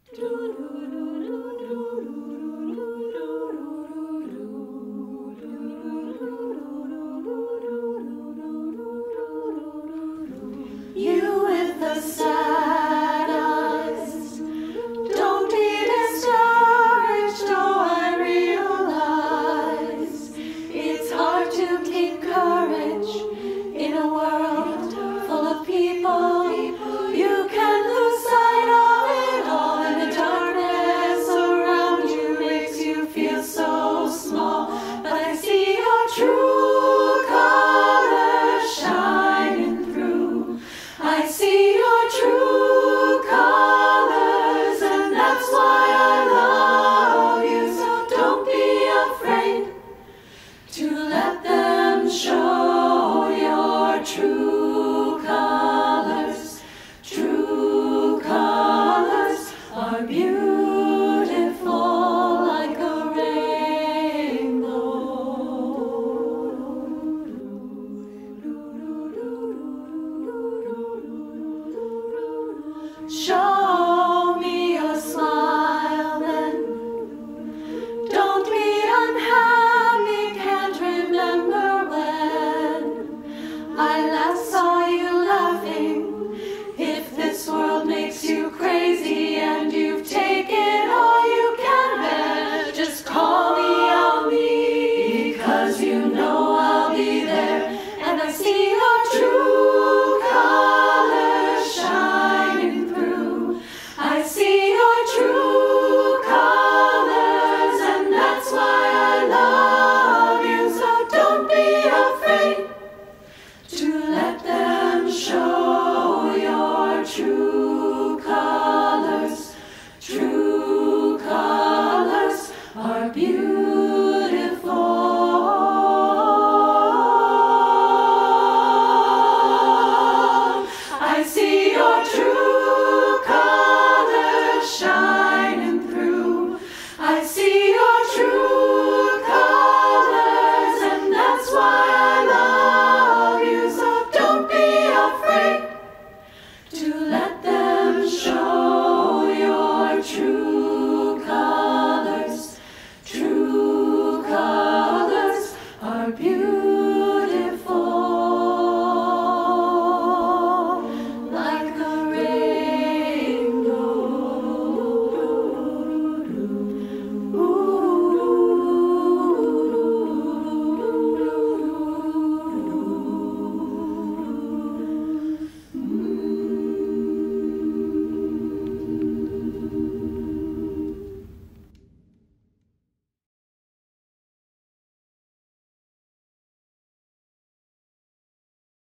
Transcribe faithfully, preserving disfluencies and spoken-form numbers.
You with the sad eyes, don't be discouraged. Oh, I realize it's hard to keep courage in a world full of people. You can lose sight of it all, and the darkness around you makes you feel so small. But I see your true colors shining through. I see your true colors, and that's why I love you. So don't be afraid to let them show your true colors. True colors are beautiful like a rainbow. Show